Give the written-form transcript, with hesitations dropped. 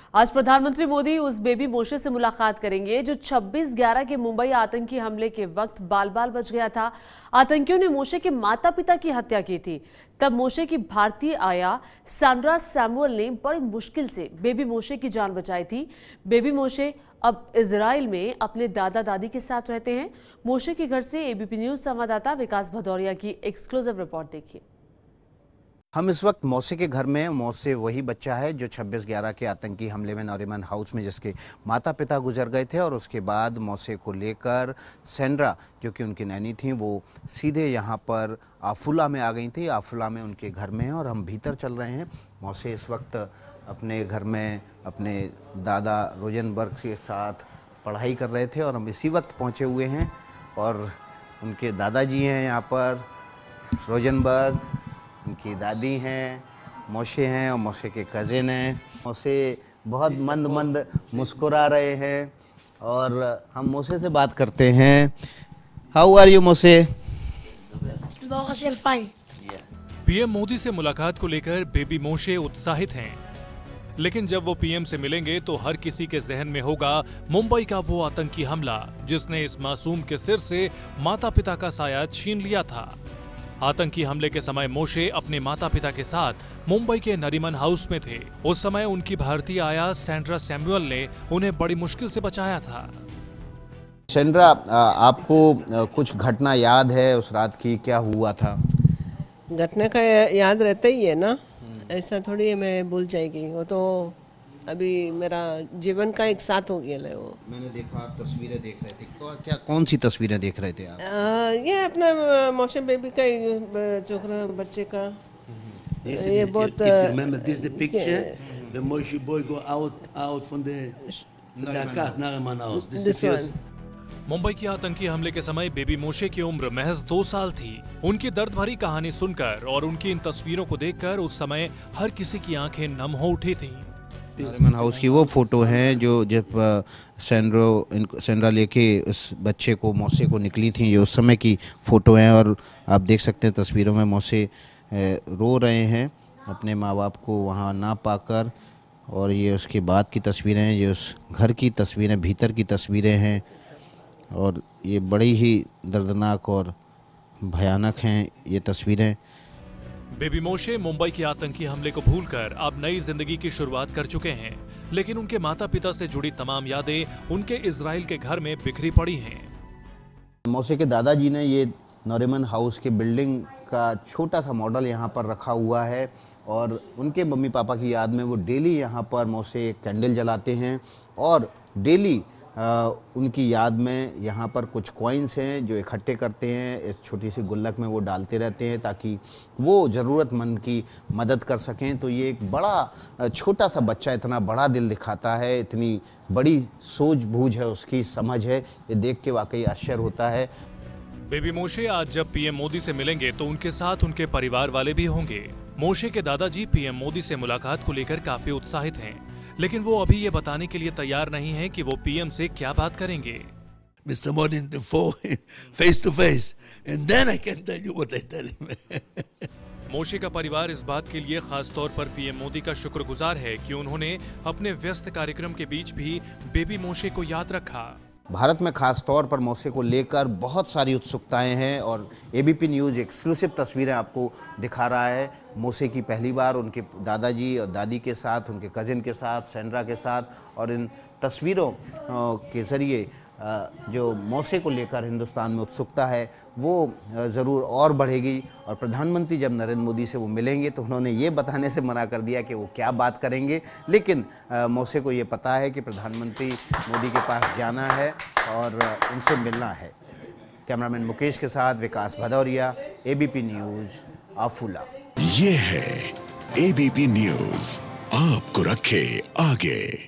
आज प्रधानमंत्री मोदी उस बेबी मोशे से मुलाकात करेंगे जो 26/11 के मुंबई आतंकी हमले के वक्त बाल बाल बच गया था। आतंकियों ने मोशे के माता पिता की हत्या की थी। तब मोशे की भारतीय आया सैंड्रा सैमुअल ने बड़ी मुश्किल से बेबी मोशे की जान बचाई थी। बेबी मोशे अब इजराइल में अपने दादा दादी के साथ रहते हैं। मोशे के घर से एबीपी न्यूज संवाददाता विकास भदौरिया की एक्सक्लूसिव रिपोर्ट देखिए। हम इस वक्त मोसे के घर में। मोसे वही बच्चा है जो 26/11 के आतंकी हमले में नरीमन हाउस में जिसके माता पिता गुजर गए थे, और उसके बाद मोसे को लेकर सैंड्रा जो कि उनकी नैनी थी वो सीधे यहाँ पर आफुला में आ गई थी। आफुला में उनके घर में हैं और हम भीतर चल रहे हैं। मोसे इस वक्त अपने घर में अपने दादा रोजनबर्ग के साथ पढ़ाई कर रहे थे और हम इसी वक्त पहुँचे हुए हैं। और उनके दादाजी हैं यहाँ पर रोजनबर्ग, उनकी दादी हैं, मोशे हैं और मोशे के कज़िन हैं। मोशे बहुत मंद मंद मुस्कुरा रहे हैं और हम मोशे से बात करते हैं। How are you Moshe? PM Modi से मुलाकात को लेकर बेबी मोशे उत्साहित हैं, लेकिन जब वो पीएम से मिलेंगे तो हर किसी के जहन में होगा मुंबई का वो आतंकी हमला जिसने इस मासूम के सिर से माता पिता का साया छीन लिया था। आतंकी हमले के समय मोशे अपने माता पिता के साथ मुंबई के नरीमन हाउस में थे। उस समय उनकी भारतीय आया सैंड्रा सैमुअल ने उन्हें बड़ी मुश्किल से बचाया था। सैंड्रा, आपको कुछ घटना याद है उस रात की? क्या हुआ था? घटना का याद रहता ही है ना, ऐसा थोड़ी है मैं भूल जाएगी। वो तो अभी मेरा जीवन का एक साथ हो गया है। वो मैंने देखा आप तस्वीरें देख रहे थे। क्या कौन सी तस्वीरें देख रहे थे आप? ये अपना मोशे बेबी का छोकरा बच्चे का। ये बहुत remember this the picture the Moshe boy go out from the Nariman house. This is Mumbai के आतंकी हमले के समय बेबी मोशे की उम्र महज 2 साल थी। उनकी दर्द भरी कहानी सुनकर और उनकी इन तस्वीरों को देखकर उस समय हर किसी की आंखें नम हो उठी थीं। नरीमन हाउस की वो फोटो हैं जो जब सैंड्रा लेके उस बच्चे को मोसे को निकली थी, ये उस समय की फ़ोटो हैं। और आप देख सकते हैं तस्वीरों में मोसे रो रहे हैं अपने माँ बाप को वहाँ ना पाकर। और ये उसके बाद की तस्वीरें हैं, ये उस घर की तस्वीरें, भीतर की तस्वीरें हैं। और ये बड़ी ही दर्दनाक और भयानक हैं ये तस्वीरें। बेबी मोशे मुंबई के आतंकी हमले को भूलकर अब नई जिंदगी की शुरुआत कर चुके हैं, लेकिन उनके माता पिता से जुड़ी तमाम यादें उनके इजराइल के घर में बिखरी पड़ी हैं। मोसे के दादाजी ने ये नरीमन हाउस के बिल्डिंग का छोटा सा मॉडल यहाँ पर रखा हुआ है और उनके मम्मी पापा की याद में वो डेली यहाँ पर मोसे एक कैंडल जलाते हैं और डेली उनकी याद में यहाँ पर कुछ कॉइन्स हैं जो इकट्ठे करते हैं, इस छोटी सी गुल्लक में वो डालते रहते हैं ताकि वो ज़रूरतमंद की मदद कर सकें। तो ये एक बड़ा छोटा सा बच्चा इतना बड़ा दिल दिखाता है, इतनी बड़ी सूझबूझ है उसकी, समझ है, ये देख के वाकई आश्चर्य होता है। बेबी मोशे आज जब पीएम मोदी से मिलेंगे तो उनके साथ उनके परिवार वाले भी होंगे। मोशे के दादाजी पीएम मोदी से मुलाकात को लेकर काफी उत्साहित हैं, लेकिन वो अभी ये बताने के लिए तैयार नहीं हैं कि वो पीएम से क्या बात करेंगे। Mr. Modi in the face to face, and then I can tell you what I tell him. मोशे का परिवार इस बात के लिए खास तौर पर पीएम मोदी का शुक्रगुजार है कि उन्होंने अपने व्यस्त कार्यक्रम के बीच भी बेबी मोशे को याद रखा। भारत में खास तौर पर मोसे को लेकर बहुत सारी उत्सुकताएं हैं और एबीपी न्यूज़ एक्सक्लूसिव तस्वीरें आपको दिखा रहा है। मोसे की पहली बार उनके दादाजी और दादी के साथ, उनके कज़िन के साथ, सैंड्रा के साथ, और इन तस्वीरों के ज़रिए जो मोसे को लेकर हिंदुस्तान में उत्सुकता है वो ज़रूर और बढ़ेगी। और प्रधानमंत्री जब नरेंद्र मोदी से वो मिलेंगे तो उन्होंने ये बताने से मना कर दिया कि वो क्या बात करेंगे, लेकिन मोसे को ये पता है कि प्रधानमंत्री मोदी के पास जाना है और उनसे मिलना है। कैमरामैन मुकेश के साथ Vikas Bhadauria, ABP news, Afula. ये है एबीपी न्यूज़, आपको रखे आगे।